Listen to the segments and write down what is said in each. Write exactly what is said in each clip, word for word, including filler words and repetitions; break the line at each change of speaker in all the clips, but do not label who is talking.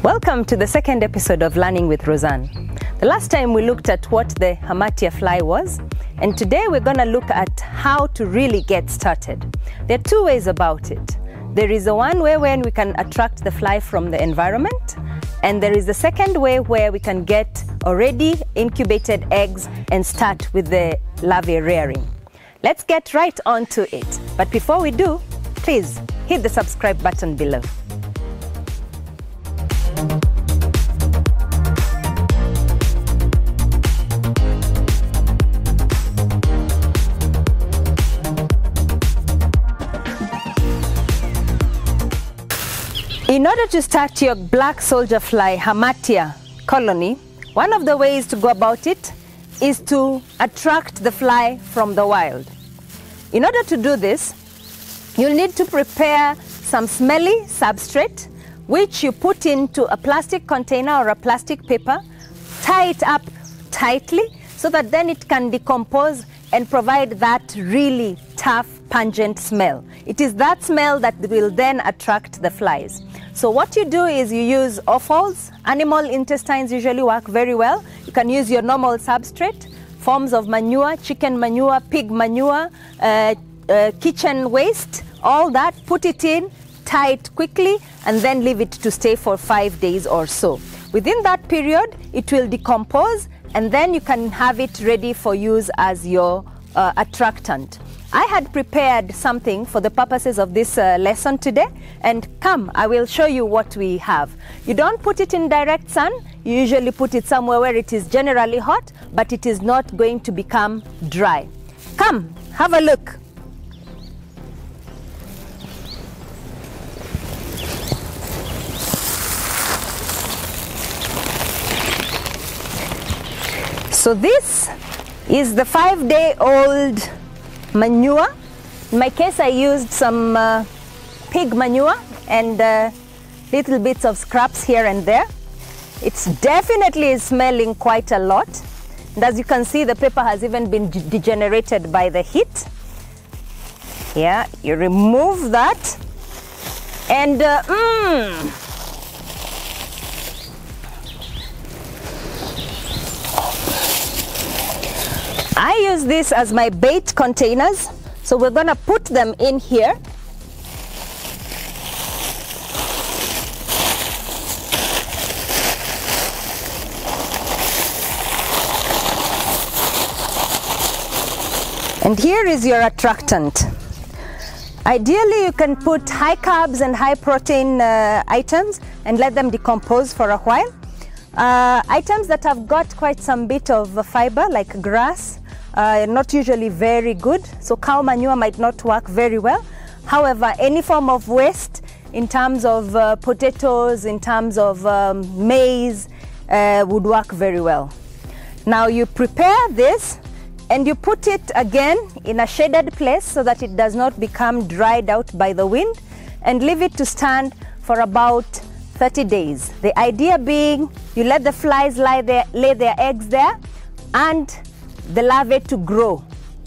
Welcome to the second episode of Learning with Roseanne. The last time we looked at what the Hamartia fly was, and today we're going to look at how to really get started. There are two ways about it. There is a one way where we can attract the fly from the environment, and there is the second way where we can get already incubated eggs and start with the larvae rearing. Let's get right on to it. But before we do, please hit the subscribe button below. In order to start your black soldier fly Hamartia colony, one of the ways to go about it is to attract the fly from the wild. In order to do this, you'll need to prepare some smelly substrate, which you put into a plastic container or a plastic paper, tie it up tightly so that then it can decompose and provide that really tough, pungent smell. It is that smell that will then attract the flies. So what you do is you use offals. Animal intestines usually work very well. You can use your normal substrate, forms of manure, chicken manure, pig manure, uh, uh, kitchen waste, all that, put it in, tie it quickly, and then leave it to stay for five days or so. Within that period, it will decompose, and then you can have it ready for use as your uh, attractant. I had prepared something for the purposes of this uh, lesson today, and come, I will show you what we have. You don't put it in direct sun. You usually put it somewhere where it is generally hot, but it is not going to become dry. Come, have a look. So this is the five-day-old manure. In my case, I used some uh, pig manure and uh, little bits of scraps here and there. It's definitely smelling quite a lot. And as you can see, the paper has even been degenerated by the heat. Yeah, you remove that. And uh, mmm, I use this as my bait containers, so we're going to put them in here. And here is your attractant. Ideally, you can put high carbs and high protein uh, items and let them decompose for a while. Uh, items that have got quite some bit of uh, fiber, like grass, Uh, not usually very good, so cow manure might not work very well. However, any form of waste in terms of uh, potatoes, in terms of um, maize, uh, would work very well. Now you prepare this and you put it again in a shaded place so that it does not become dried out by the wind, and leave it to stand for about thirty days. The idea being you let the flies lie there, lay their eggs there, and the larvae to grow.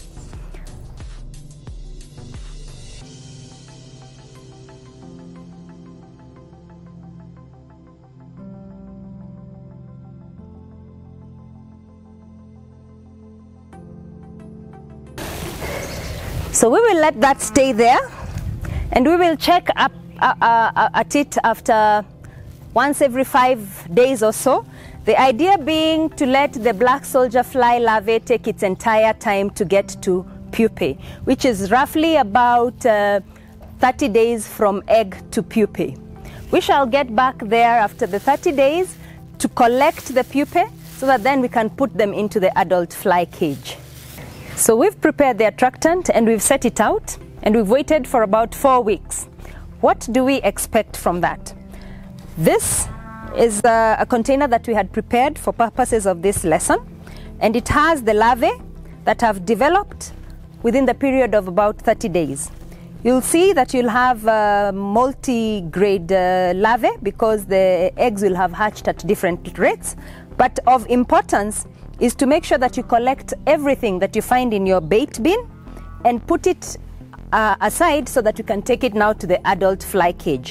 So we will let that stay there, and we will check up uh, uh, at it after once every five days or so. The idea being to let the black soldier fly larvae take its entire time to get to pupae, which is roughly about uh, thirty days from egg to pupae. We shall get back there after the thirty days to collect the pupae so that then we can put them into the adult fly cage. So we've prepared the attractant and we've set it out, and we've waited for about four weeks. What do we expect from that? This is uh, a container that we had prepared for purposes of this lesson, and it has the larvae that have developed within the period of about thirty days. You'll see that you'll have uh, multi-grade uh, larvae because the eggs will have hatched at different rates, but of importance is to make sure that you collect everything that you find in your bait bin and put it uh, aside so that you can take it now to the adult fly cage.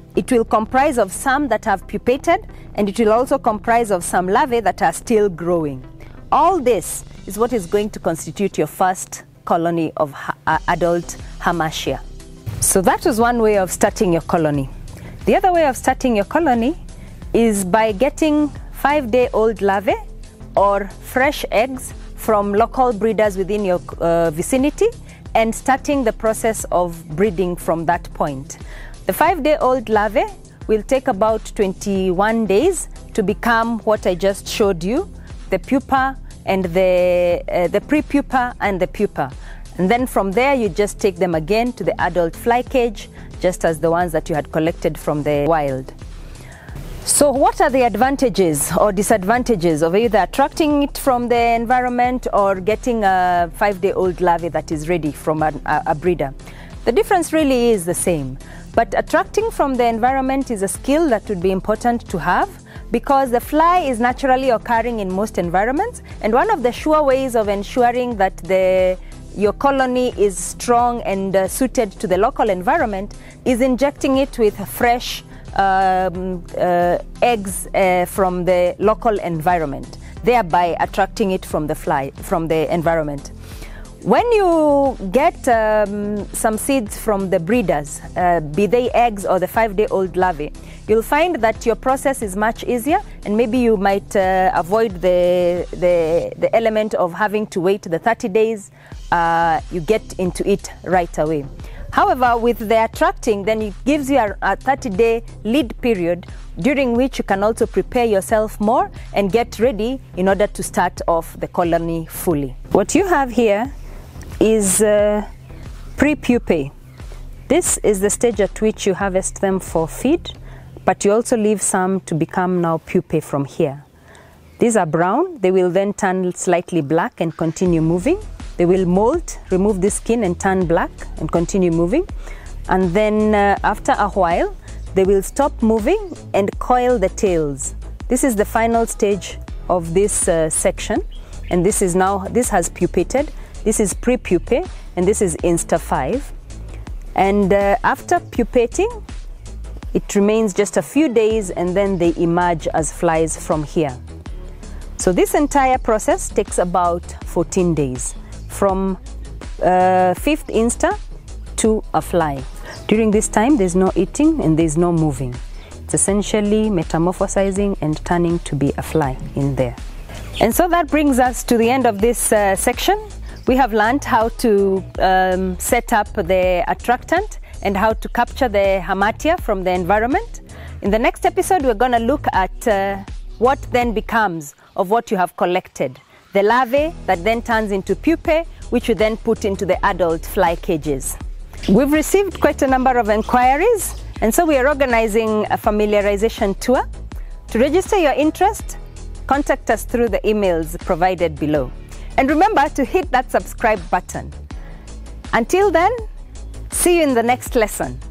It will comprise of some that have pupated, and it will also comprise of some larvae that are still growing. All this is what is going to constitute your first colony of uh, adult Hamartia. So that was one way of starting your colony. The other way of starting your colony is by getting five-day-old larvae or fresh eggs from local breeders within your uh, vicinity and starting the process of breeding from that point. The five-day-old larvae will take about twenty-one days to become what I just showed you, the pupa and the, uh, the pre-pupa and the pupa. And then from there you just take them again to the adult fly cage, just as the ones that you had collected from the wild. So what are the advantages or disadvantages of either attracting it from the environment or getting a five-day-old larvae that is ready from a, a breeder? The difference really is the same, but attracting from the environment is a skill that would be important to have because the fly is naturally occurring in most environments, and one of the sure ways of ensuring that the your colony is strong and uh, suited to the local environment is injecting it with fresh Um, uh, eggs uh, from the local environment, thereby attracting it from the fly, from the environment. When you get um, some seeds from the breeders, uh, be they eggs or the five-day-old larvae, you'll find that your process is much easier, and maybe you might uh, avoid the, the, the element of having to wait the thirty days. Uh, you get into it right away. However, with the attracting, then it gives you a thirty-day lead period during which you can also prepare yourself more and get ready in order to start off the colony fully. What you have here is uh, pre-pupae. This is the stage at which you harvest them for feed, but you also leave some to become now pupae from here. These are brown. They will then turn slightly black and continue moving. They will molt, remove the skin and turn black and continue moving. And then uh, after a while, they will stop moving and coil the tails. This is the final stage of this uh, section. And this is now, this has pupated. This is pre-pupae, and this is Insta five. And uh, after pupating, it remains just a few days, and then they emerge as flies from here. So this entire process takes about fourteen days. From uh, fifth insta to a fly. During this time, there's no eating and there's no moving. It's essentially metamorphosizing and turning to be a fly in there. And so that brings us to the end of this uh, section. We have learned how to um, set up the attractant and how to capture the Hamartia from the environment. In the next episode, we're going to look at uh, what then becomes of what you have collected. The larvae that then turns into pupae, which you then put into the adult fly cages. We've received quite a number of inquiries, and so we are organizing a familiarization tour. To register your interest, contact us through the emails provided below. And remember to hit that subscribe button. Until then, see you in the next lesson.